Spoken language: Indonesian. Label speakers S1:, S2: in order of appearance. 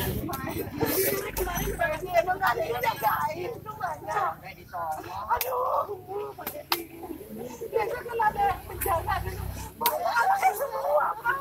S1: Kemarin berarti emang gak ada yang jagain semuanya. Aduh, Pak Dedi. Biasa kalau ada yang menjaga, banyak anaknya semua, Pak.